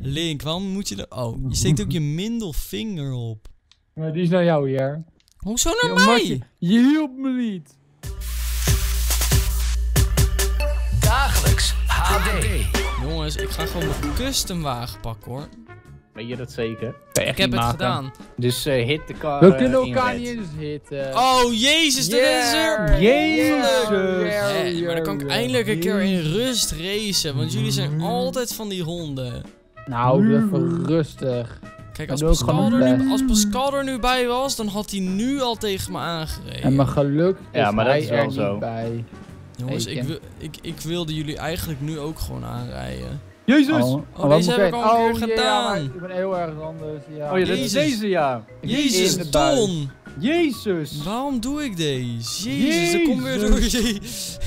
Link, waarom moet je er... Oh, je steekt ook je middelvinger op. Maar die is naar jou, hier. Hoezo naar mij? Je hielp me niet. Dagelijks HD. Jongens, ik ga gewoon mijn customwagen pakken hoor. Weet je dat zeker? Ik heb het gedaan. Dus hit de car. We kunnen elkaar niet eens hitten. Oh, jezus, dat is er. Jezus. Hé, maar dan kan ik eindelijk een keer in rust racen, want jullie zijn altijd van die honden. Nou, doe even rustig. Kijk, doe ik gewoon mijn best. als Pascal er nu bij was, dan had hij nu al tegen me aangereden. En mijn geluk is Ja, maar dat hij is wel er zo. niet bij. Jongens, Weet ik wilde jullie eigenlijk nu ook gewoon aanrijden. Jezus! Oh, deze heb ik al een keer gedaan. Ja, ik ben heel erg anders. Ja. Oh ja, dat is deze ja. Jezus, in de buis. Don! Jezus! Waarom doe ik deze? Jezus, dat komt weer door je...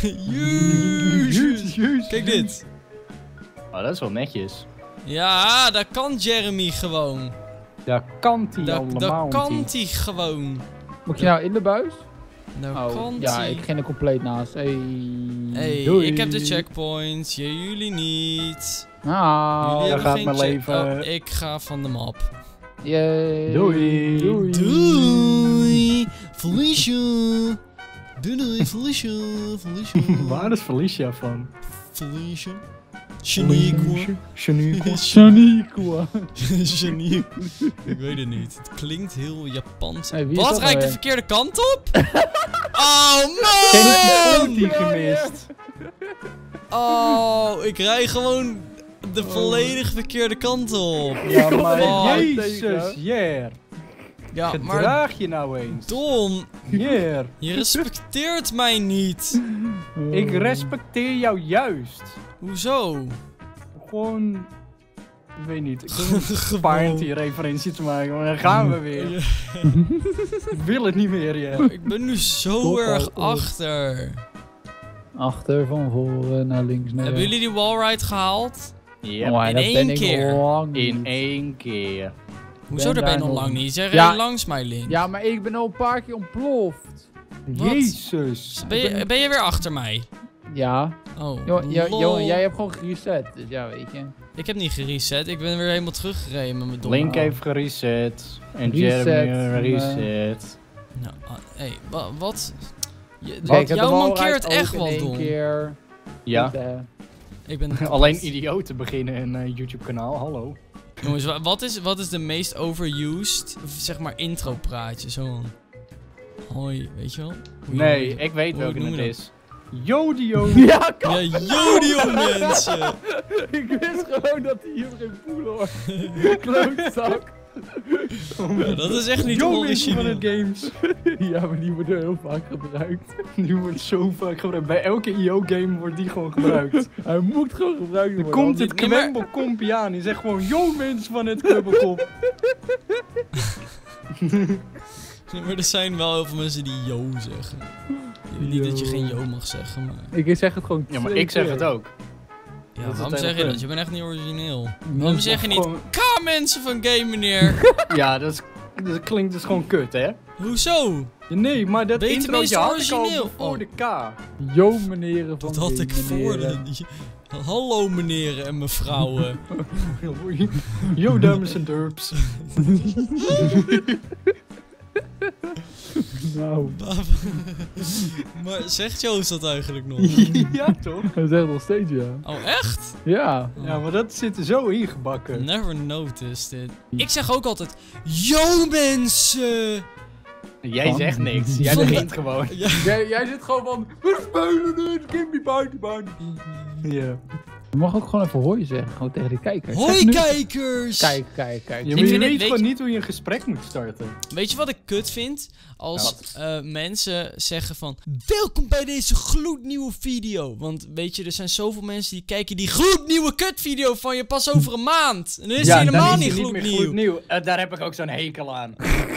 Jezus! Kijk dit. Oh, dat is wel netjes. Ja, dat kan Jeremy gewoon. Daar kan hij allemaal. Dat kan hij gewoon. Moet je nou in de buis? Nou kan ja, hij. ik ging er compleet naast. Hey, doei. ik heb de checkpoints. Jullie niet. Nou, Jullie daar hebben gaat geen mijn leven. Oh, ik ga van de map. yay. Doei. Doei. Doei! Felicia! Doei, Felicia! Felicia! Waar is Felicia van? Felicia? Shaniqua? Shaniqua. Shaniqua. Shaniqua. Ik weet het niet. Het klinkt heel Japans. Hey, wie is Wat? dat Rijd ik de nou verkeerde kant op? Oh Ken ik die man! ulti gemist? Oh, ik rij gewoon de volledig verkeerde kant op. Ja, Fuck. maar Jezus, yeah. Ja, maar Gedraag je nou eens. Don, Yeah. je respecteert mij niet. Ik respecteer jou juist. Hoezo? Gewoon... Ik weet niet. Ik wil een Party-referentie te maken, maar dan gaan we weer. Ja. Ik wil het niet meer, ja. Ik ben nu zo Stop erg al op. achter. Achter, van voren, naar links, naar Hebben rechts. jullie die wallride gehaald? Ja, Oh, in dat één ben ik keer. lang in niet. één keer. Hoezo, Ben daar ben je daar nog nog lang niet? Zeg Ja. je langs mij, Link. Ja, maar ik ben al een paar keer ontploft. Wat? Jezus. Ben je weer achter mij? Ja. Oh, Johan, lol. jij hebt gewoon gereset, dus ja, weet je. Ik heb niet gereset, ik ben weer helemaal teruggereden met mijn dom. Link heeft gereset. En Reset, Jeremy reset. Nou, hey, wat? Kijk, de Jou wallride mankeert ook echt in wel, één Don. keer. Ja. Goed, Ik ben Alleen idioten beginnen een YouTube kanaal, hallo. Jongens, wat is de meest overused, zeg maar, intro praatje? Zo van... Hoi, weet je wel? Nee, Hoi. ik weet Hoe welke noem het je is. Jodio. Ja, Ja, jodio mensen! ik wist gewoon dat hij hier geen poelen hoor. Klootzak. Ja, dat is echt niet Yo mensen van origineel. het games. Ja, maar die worden heel vaak gebruikt. Die wordt zo vaak gebruikt. Bij elke IO-game wordt die gewoon gebruikt. Hij moet gewoon gebruikt Dan worden. komt het Nee, maar- kwembelkompje aan. Die zegt gewoon, yo mensen van het kubbelkop. Maar er zijn wel heel veel mensen die yo zeggen. Niet dat je geen yo mag zeggen, maar... Ik zeg het gewoon Ja, maar 2 ik zeg keer. het ook. Ja, Dat is waarom het zeg hele je dat? punt. Je bent echt niet origineel. Dat Waarom is zeg je niet... Gewoon- Ka mensen van game, meneer! Ja, dat klinkt dus gewoon kut, hè? Hoezo? Ja, nee, maar dat Ben je introotje tenminste had ik al origineel? voor Oh. de K. Yo meneren van Dat had ik game, voor meneren. de... Hallo meneer en mevrouwen. Yo, dames en derps. Nou, Maar zegt Joost dat eigenlijk nog? Ja, toch? hij zegt nog steeds ja. Oh, echt? Ja. Ja, maar dat zit er zo ingebakken. Never noticed it. Ik zeg ook altijd... Yo mensen! Jij zegt niks. Jij Van- begint gewoon. Ja, Jij zit gewoon van... We spelen dit, give me party. Ja. Je mag ook gewoon even hoi zeggen, gewoon tegen de kijkers. hoi Zeg nu- kijkers! Kijk. Ja, Ik maar vind je het- weet weet gewoon je- niet hoe je een gesprek moet starten. Weet je wat ik kut vind? Als mensen zeggen van... Welkom bij deze gloednieuwe video. Want weet je, er zijn zoveel mensen die kijken die gloednieuwe kutvideo van je pas over een maand. En dan is die helemaal dan is niet hij meer gloednieuw. gloednieuw. Daar heb ik ook zo'n hekel aan.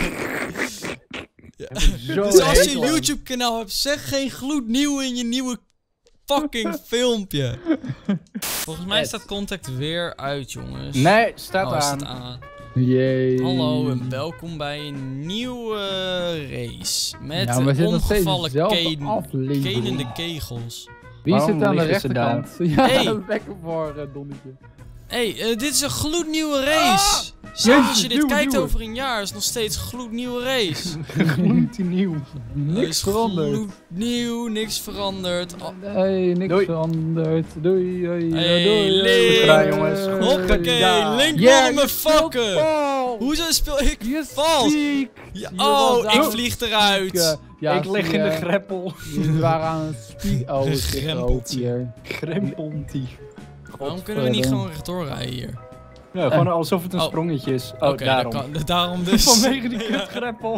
Ja. Zo Dus als je hekel een aan. YouTube kanaal hebt, zeg geen gloednieuw in je nieuwe fucking filmpje. Volgens mij staat Contact weer uit, jongens. Nee, staat Oh, aan. staat aan. Yay. Hallo en welkom bij een nieuwe race. Met Ja, maar we zitten nog steeds omgevallen dezelfde aflevering. kenende kegels. Wie Waarom zit aan de liggen ze rechterkant? Ja, Hey. lekker voor Donnetje. Dit is een gloednieuwe race. Zelfs als je dit kijkt over een jaar, is het nog steeds een gloednieuwe race. Gloednieuw. Niks veranderd. Gloednieuw, niks veranderd. Hey, niks Doei. veranderd. Doei, doei, Hey, doei. Link. Goed gedaan, jongens. Goed Hoppakee, gedaan. Link Yeah, wilde me fucken. Oh, Hoezo speel ik je vals? ziek. Ja, Je oh, was ik aan- vlieg eruit. Ja, Ik lig zie in de je. greppel. Jullie waren aan het spieken. Oh, het is Gegrempeld. hier. Grempeltie. Waarom kunnen we niet gewoon rechtdoor rijden hier? Ja, gewoon alsof het een Oh. sprongetje is. Oh, Oké, daarom. daarom dus. Vanwege die kutgreppel.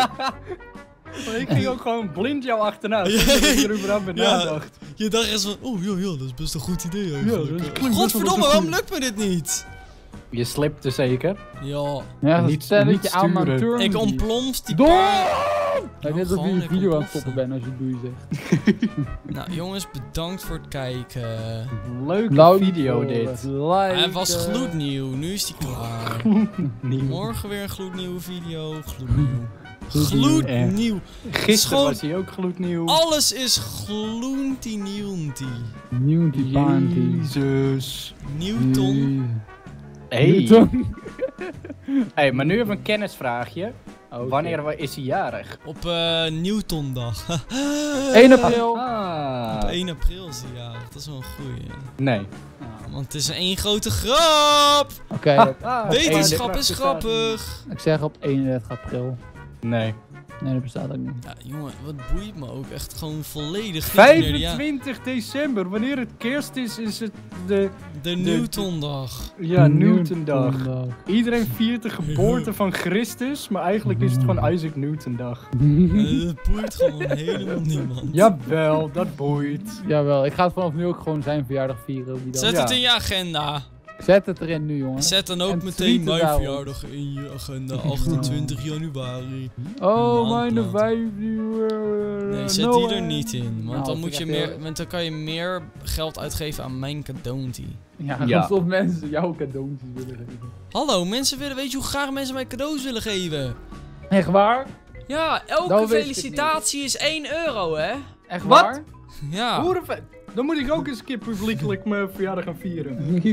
Maar ik ging ook gewoon blind jou achterna. Ja. Zonder dat ik er überhaupt bij Ja. nadacht. Je dacht eens van, oh ja, dat is best een goed idee Ja, eigenlijk. dat klinkt best wel Godverdomme, goed. waarom lukt me dit niet? Je slipte zeker. Ja, Ja, Niet- niet stelletje niet aan mijn sturen. turn. ik ontplomp die Door! paard. Ja, net alsof je gewoon je lekker video aan het ontploffen. stoppen bent als je doei zegt. Nou jongens, bedankt voor het kijken. Leuke Bedankt video voor dit. het liken. Hij was gloednieuw, nu is die klaar. Nieuw. Morgen weer een gloednieuwe video. Gloednieuw. Gloednieuw. Gloednieuw. Gisteren Schoon- was hij ook gloednieuw. Alles is gloentie-nieuwtie. Nieuw die paantie. Jezus. Newton. Hey. Hey, maar nu even een kennisvraagje. Okay. Wanneer is hij jarig? Op Newtondag. 1 april. Ah. Op 1 april is hij jarig. Dat is wel een goeie. Nee. Want het is één grote grap. Oké, Wetenschap is grappig. ik zeg op 31 april. Nee. Nee, dat bestaat ook niet. Ja, jongen, wat boeit me ook echt gewoon volledig. niet wanneer die- 25 december, wanneer het kerst is het de De Newtondag. Newtondag. Iedereen viert de geboorte van Christus, maar eigenlijk is het gewoon Isaac Newtondag. Dat boeit gewoon helemaal niemand. Jawel, dat boeit. Jawel, ik ga het vanaf nu ook gewoon zijn verjaardag vieren op die dag. Zet Ja. het in je agenda. Zet het erin nu, jongens. Zet dan ook En meteen tweet mijn het daarop. verjaardag in je agenda. 28 januari. Oh, Maand mijn later. 5 uur. Nee, zet die er niet in. Want Nou, dan, vind moet ik je echt meer, heel- want dan kan je meer geld uitgeven aan mijn cadeautje. Ja, Ja. alsof mensen jouw cadeautjes willen geven. Hallo, mensen willen, weet je hoe graag mensen mij cadeaus willen geven? Echt waar? Ja, elke Dat wist ik felicitatie is 1 euro, hè? Echt Wat? waar? Ja. Hoerenvet. Dan moet ik ook eens een keer publiekelijk mijn verjaardag gaan vieren.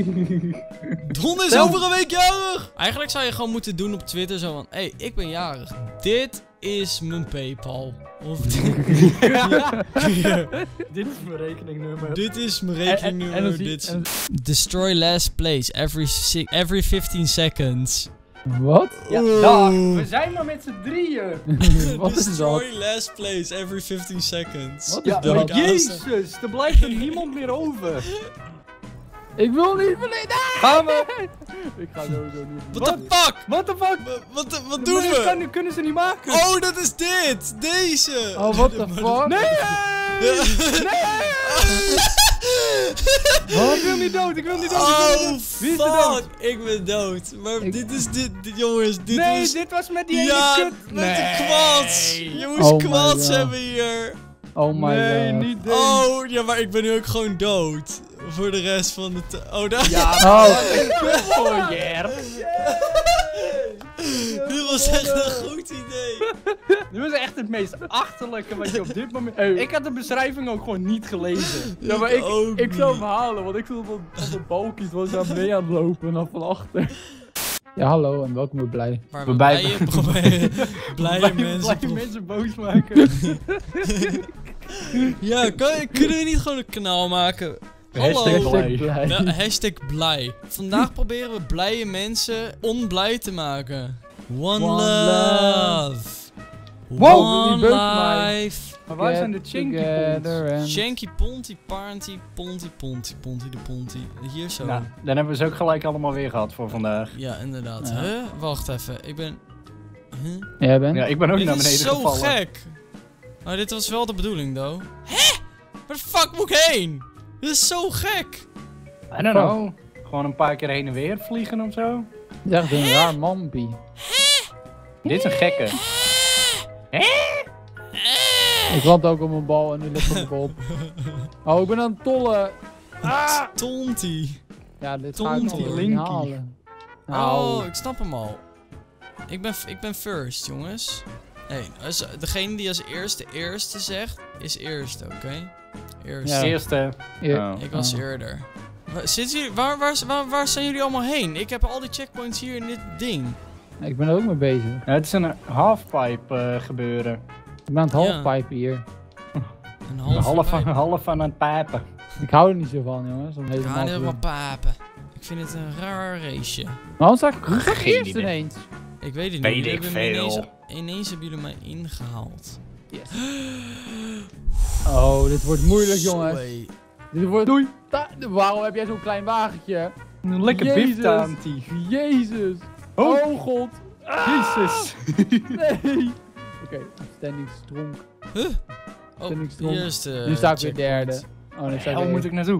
Don is over een week jarig! Eigenlijk zou je gewoon moeten doen op Twitter zo van... Hé, ik ben jarig. Dit is mijn Paypal. Of Dit is mijn rekeningnummer. dit is mijn En dan rekeningnummer. zie- Dit is... en- Destroy last place every 15 seconds. Wat? Ja, Oeh. dag. We zijn maar met z'n drieën. Wat is dat? Destroy last place every 15 seconds. Wat is Ja, dat? jezus. Er blijft er niemand meer over. Ik wil niet verleden. Gaan we? Ik ga sowieso niet. What the fuck? What the fuck? Wat doen Maar dit we? kunnen ze niet maken. Oh, dat is dit! Deze! Oh, what the fuck? Nee! Ja. Ik wil niet dood, ik wil niet dood. Oh, Wie is er dood? fuck! Ik ben dood. Maar Ik- dit is dit, jongens, dit Nee, is... dit was met die Ja, ene kut. met de kwads! Je moest Oh my kwads God. hebben hier. Oh my Nee, god. niet deze. Oh, ja, maar ik ben nu ook gewoon dood. Voor de rest van de... Oh, daar... Ja, Oh. kut voor Jer. Dit was echt een goed idee. Dit was echt het meest achterlijke wat je op dit moment... Ik had de beschrijving ook gewoon niet gelezen. Ja, maar ook ik zou niet. hem halen, want ik stond op de balkjes, was daar mee aan het lopen en dan van achter. Ja, hallo en welkom bij Blij. Waar We we bij- blije, proberen, blije mensen... Blijf mensen boos maken. Ja, kunnen we niet gewoon een kanaal maken? Hashtag Hallo. blij. Ja, hashtag blij. Vandaag proberen we blije mensen onblij te maken. One One love. Wow, One die beukt mij. life. Maar waar zijn de Chinky Ponds? Shanky Ponty, Parnty, Ponty, Ponty, Ponty de Ponty. Hier zo. Nou, dan hebben we ze ook gelijk allemaal weer gehad voor vandaag. Ja, inderdaad. Ja. Huh? Wacht even. Ik ben... Huh? Jij bent? Ja, ik ben ook Dit naar is beneden zo gevallen. gek. Maar dit was wel de bedoeling, though. Hè? Waar de fuck moet ik heen? Dit is zo gek. I don't know. Gewoon een paar keer heen en weer vliegen of zo. Je echt een raar mampie. Dit is een gekke. Ik land ook op mijn bal en nu ligt op mijn kop. Oh, ik ben aan het tollen. Tonty. Ja, dit ga Tonti, ik nog niet Linky. halen. Oh, Nou, ik snap hem al. Ik ben first, jongens. Nee, degene die als eerste zegt, is eerste, oké? Eerst. Ja. Eerste. ja. Oh. Ik was Oh. eerder. Zitten jullie, waar zijn jullie allemaal heen? Ik heb al die checkpoints hier in dit ding. Ik ben er ook mee bezig. Ja, het is een halfpipe gebeuren. Ik ben aan het halfpipe hier. Een Half aan het pijpen. Ik hou er niet zo van, jongens. Om Ik helemaal ga te helemaal doen. papen. Ik vind het een raar raceje. Maar waarom sta ik Geen eerst idee. ineens? Ik weet het Weet niet. ik veel. Ineens hebben jullie mij ingehaald. Yes. Oh, dit wordt moeilijk, jongens. Sorry. Dit wordt... Doei! Waarom heb jij zo'n klein wagentje? Een lekker Jezus. biftaantie. Jezus! Oh. Oh god! Jezus. Nee! Oké, standing strong. Huh? Oh, Standing strong. hier is de Nu sta ik weer checkpoint. derde. Oh, nu sta ik Waar weer... moet ik naartoe?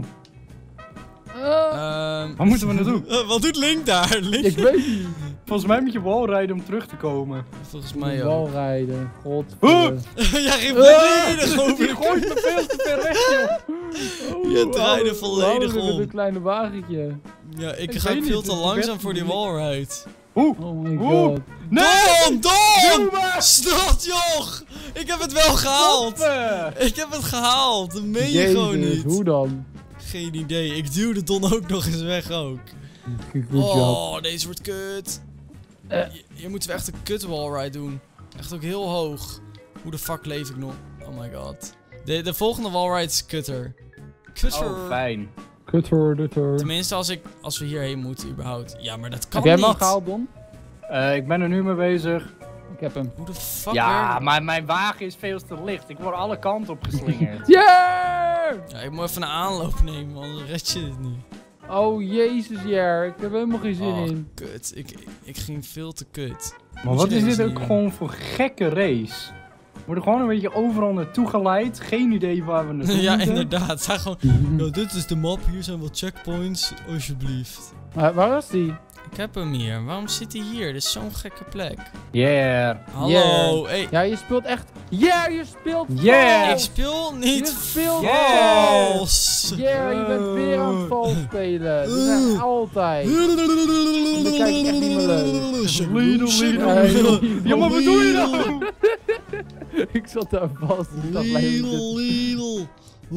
Waar moeten we naartoe? Wat doet Link daar? Link? Ik weet niet. Volgens mij moet je wallrijden om terug te komen. Volgens Ik mij moet ook. wel rijden. God. Jij ging volledig over Die de gooit me veel te ver weg, joh. Je draaide volledig Met om. een kleine wagentje. Ja, ik Ik ga weet ook niet, veel te het is langzaam best- voor die wallride. Oh my Oeh. god. Don! Don! Doe maar! Snotjoch! Ik heb het wel gehaald! Stoppen! Ik heb het gehaald! Dat meen je gewoon Jezus, niet. hoe dan? Geen idee. Ik duwde Don ook nog eens weg ook. Good job. Oh, deze wordt kut. Hier moeten we echt een kut wallride doen. Echt ook heel hoog. Hoe de fuck leef ik nog? Oh my god. De volgende wallride is kutter. Kutter. Oh, fijn. Kutter. Tenminste, als we hierheen moeten überhaupt. Ja, maar dat kan Heb jij hem al niet. gehaald, Don? Ik ben er nu mee bezig. Ik heb hem. Hoe de fuck Ja, werkt- maar mijn wagen is veel te licht. Ik word alle kanten op geslingerd. Yeah! Ja, ik moet even een aanloop nemen, anders red je dit niet. Oh jezus, Jer. Ik heb er helemaal geen zin Oh, in. kut. Ik ging veel te kut. Maar Moet wat je is deze dit niet ook doen? gewoon voor gekke race? We worden gewoon een beetje overal naartoe geleid. Geen idee waar we naartoe Ja, moeten. inderdaad. Sta gewoon... Ja, dit is de map. Hier zijn wat checkpoints. Alsjeblieft. Waar is die? Ik heb hem hier. Waarom zit hij hier? Dit is zo'n gekke plek. Yeah. Hallo. Hey. Ja, je speelt echt... Yeah, je speelt Yeah! Ik vals! speel Je niet speelt Yeah! vals. Yeah, je bent weer aan het vals spelen. Dat is echt altijd. Dan kijk ik echt niet meer leuk. Ja, maar wat doe je nou? Ik zat daar vast. Ik dacht, Lidl.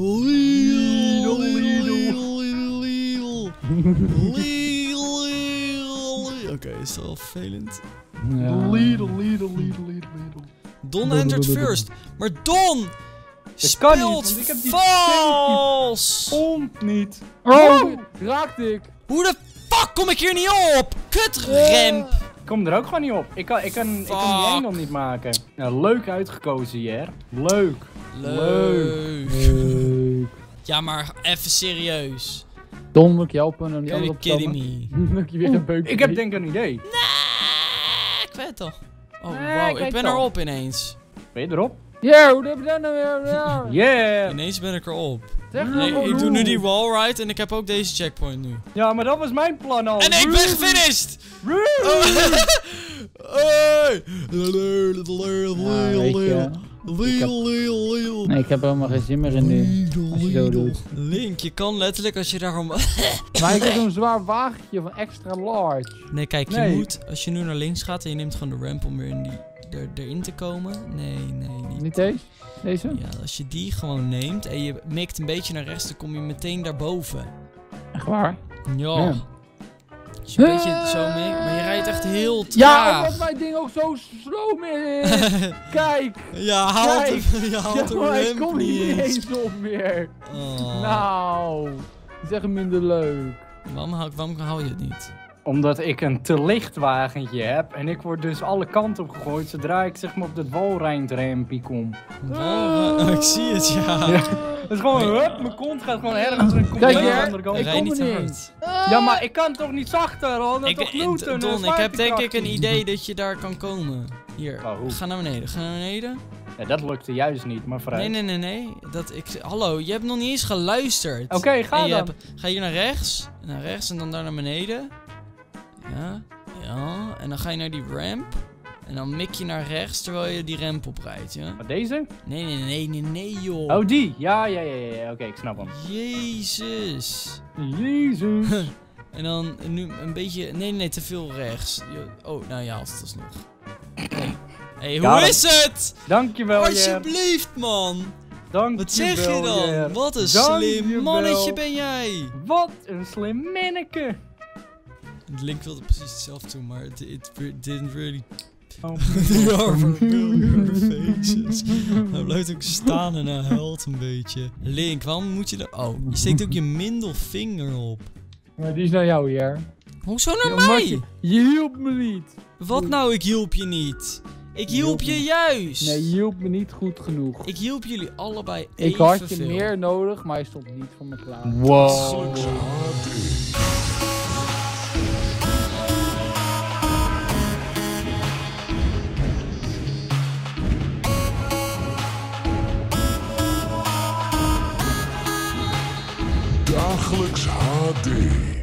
Oké, is dat wel vervelend? Lidl. Don entered first. Maar Don Dat kan niet, speelt want ik heb die vals. Komt niet. Oh, raakte ik. Hoe de fuck kom ik hier niet op? Kutremp. Ik kom er ook gewoon niet op. Ik kan die Fuck. engel niet maken. Ja, leuk uitgekozen, Jer. Leuk. Leuk. Ja, maar even serieus. Don, moet ik je helpen? En die Are andere you kidding me? Dan moet je weer een beuk. Ik heb denk ik een idee. Nee, ik weet het toch. Oh, Nee, wow, ik kijk ben toch. erop ineens. Ben je erop? Yeah, hoe heb je dat nou weer? Ja. Yeah. Ineens ben ik erop. Zeg nou Nee, gewoon ik doe hoe. nu die wallride en ik heb ook deze checkpoint nu. Ja, maar dat was mijn plan al. En ik ben gefinished! Oh. Hey! weet je. Nee, ik heb er helemaal geen zin meer in nu. Als je zo doet. Link, je kan letterlijk als je daarom... Maar ik heb zo'n zwaar wagentje van extra large. Nee, kijk, je Nee. moet, als je nu naar links gaat en je neemt gewoon de ramp om weer erin te komen. Nee, niet. Niet deze? Deze? Ja, als je die gewoon neemt en je mikt een beetje naar rechts, dan kom je meteen daarboven. Echt waar? Ja. Ja. Als je een beetje zo mee, maar je rijdt echt heel Ja, traag. omdat mijn ding ook zo slow is. Kijk. Ja, haalt Kijk. je haalt Ja, de maar ik ramp kom niet niet eens. eens op meer. Oh. Nou. Dat is echt minder leuk. Waarom hou je het niet? Omdat ik een te licht wagentje heb. En ik word dus alle kanten op gegooid zodra ik zeg maar op dat walrijndrampje kom. Oh, ik zie het, ja. Het is gewoon, hup, mijn kont gaat gewoon ergens en komt Kijk, aan de Jer, andere kant. ik Rij kom niet er te niet. hard. Ja, maar ik kan toch niet zachter, hoor. Dat is toch gluten, Don, ik heb denk ik een idee dat je daar kan komen. Hier, Oh, hoe? ga naar beneden, ga naar beneden. Ja, dat lukte juist niet, maar vooruit. Nee. Hallo, je hebt nog niet eens geluisterd. Oké, ga En je dan. ga hier naar rechts en dan daar naar beneden. Ja, en dan ga je naar die ramp. En dan mik je naar rechts terwijl je die ramp oprijdt, ja? Wat, deze? Nee, joh. Oh, die. Ja. Oké, ik snap hem. Jezus. Jezus. En dan nu een beetje... Nee, te veel rechts. Oh, nou je haalt het alsnog. Hey, Ja, hoe dat- is het? Dankjewel, Jer. Alsjeblieft, man. Dank Wat zeg je dan? Jer. Wat een Dankjewel. slim mannetje ben jij. Wat een slim minneke. Link wilde precies hetzelfde doen, maar it didn't really... Oh. The are familiar faces. Hij blijft ook staan en hij huilt een beetje. Link, waarom moet je er... Oh, je steekt ook je middelvinger op. Maar die is naar jou, Jer. Hoezo naar Ja, mij? Je hielp me niet. Wat nou, ik hielp je niet? Ik hielp je juist. Nee, je hielp me niet goed genoeg. Ik hielp jullie allebei Ik evenveel. had je meer nodig, maar je stond niet voor me klaar. Wow. Dagelijks HD.